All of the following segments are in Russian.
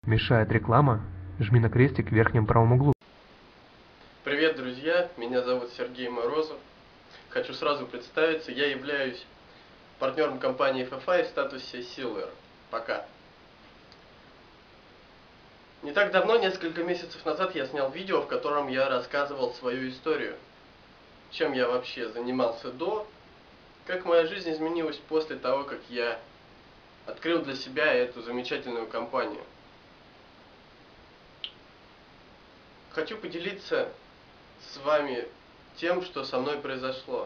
Мешает реклама? Жми на крестик в верхнем правом углу. Привет, друзья! Меня зовут Сергей Морозов. Хочу сразу представиться, я являюсь партнером компании FFI в статусе Silver. Пока. Не так давно, несколько месяцев назад, я снял видео, в котором я рассказывал свою историю. Чем я вообще занимался до, как моя жизнь изменилась после того, как я открыл для себя эту замечательную компанию. Хочу поделиться с вами тем, что со мной произошло.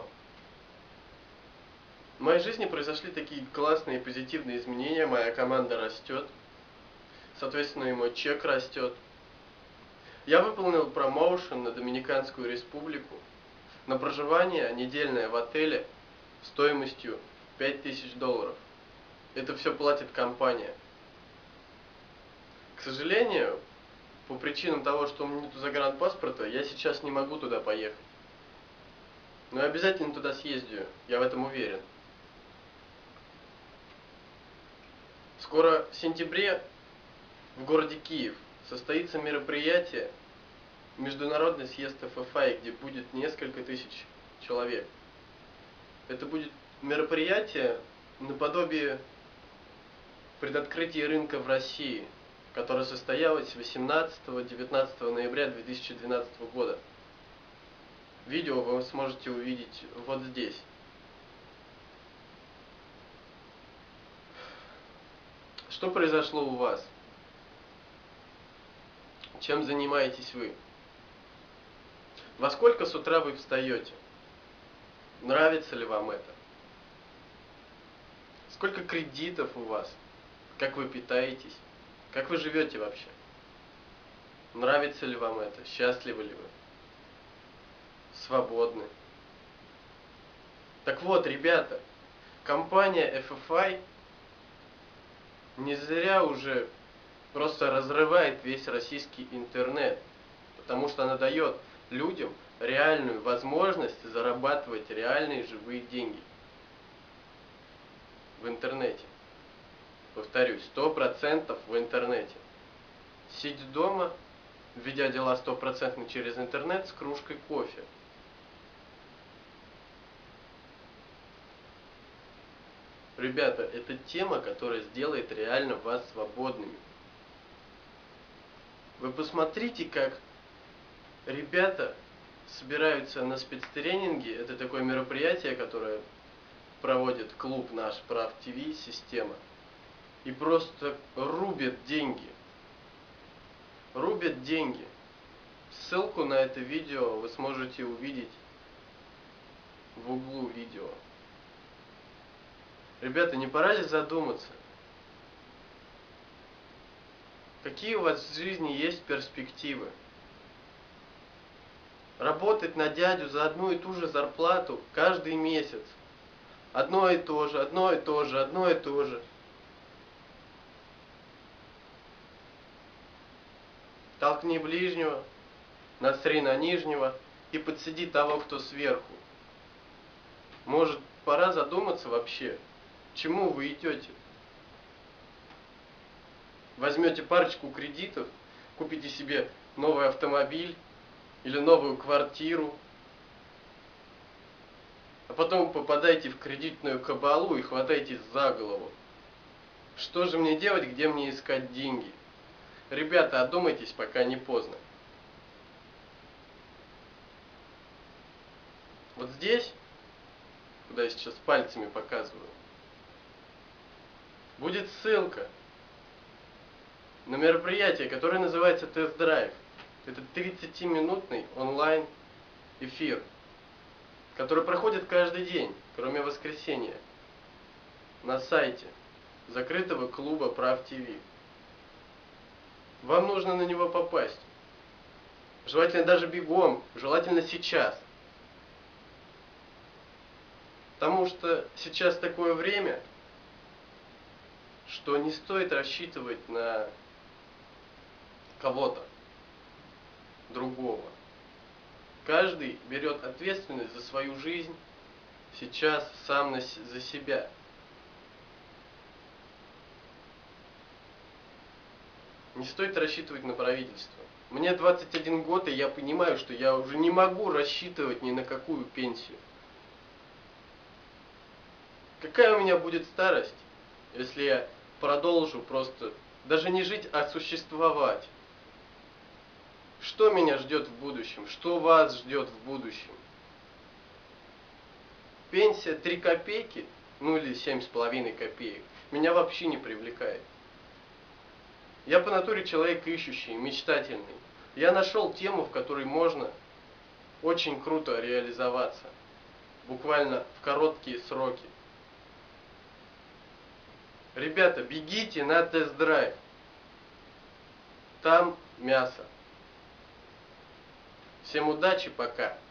В моей жизни произошли такие классные позитивные изменения, моя команда растет, соответственно и мой чек растет. Я выполнил промоушен на Доминиканскую республику на проживание недельное в отеле стоимостью $5000. Это все платит компания. К сожалению, по причинам того, что у меня нет загранпаспорта, я сейчас не могу туда поехать. Но я обязательно туда съездю, я в этом уверен. Скоро в сентябре в городе Киев состоится мероприятие, международный съезд FFI, где будет несколько тысяч человек. Это будет мероприятие наподобие предоткрытия рынка в России, которое состоялось 18-19 ноября 2012 года. Видео вы сможете увидеть вот здесь. Что произошло у вас? Чем занимаетесь вы? Во сколько с утра вы встаете? Нравится ли вам это? Сколько кредитов у вас? Как вы питаетесь? Как вы живете вообще? Нравится ли вам это? Счастливы ли вы? Свободны? Так вот, ребята, компания FFI не зря уже просто разрывает весь российский интернет, потому что она дает людям реальную возможность зарабатывать реальные живые деньги в интернете. Повторюсь, 100% в интернете. Сидя дома, ведя дела 100% через интернет с кружкой кофе. Ребята, это тема, которая сделает реально вас свободными. Вы посмотрите, как ребята собираются на спецтренинги. Это такое мероприятие, которое проводит клуб наш Прав ТВ система. И просто рубят деньги. Рубят деньги. Ссылку на это видео вы сможете увидеть в углу видео. Ребята, не пора ли задуматься? Какие у вас в жизни есть перспективы? Работать на дядю за одну и ту же зарплату каждый месяц. Одно и то же, одно и то же, одно и то же. Толкни ближнего, насри на нижнего и подсади того, кто сверху. Может, пора задуматься вообще, к чему вы идете? Возьмете парочку кредитов, купите себе новый автомобиль или новую квартиру, а потом попадаете в кредитную кабалу и хватаетесь за голову. Что же мне делать, где мне искать деньги? Ребята, одумайтесь, пока не поздно. Вот здесь, куда я сейчас пальцами показываю, будет ссылка на мероприятие, которое называется тест-драйв. Это 30-минутный онлайн эфир, который проходит каждый день, кроме воскресенья, на сайте закрытого клуба Прав ТВ. Вам нужно на него попасть. Желательно даже бегом, желательно сейчас. Потому что сейчас такое время, что не стоит рассчитывать на кого-то другого. Каждый берет ответственность за свою жизнь сейчас сам за себя. Не стоит рассчитывать на правительство. Мне 21 год, и я понимаю, что я уже не могу рассчитывать ни на какую пенсию. Какая у меня будет старость, если я продолжу просто даже не жить, а существовать? Что меня ждет в будущем? Что вас ждет в будущем? Пенсия 3 копейки, ну или 7,5 копеек, меня вообще не привлекает. Я по натуре человек ищущий, мечтательный. Я нашел тему, в которой можно очень круто реализоваться. Буквально в короткие сроки. Ребята, бегите на тест-драйв. Там мясо. Всем удачи, пока.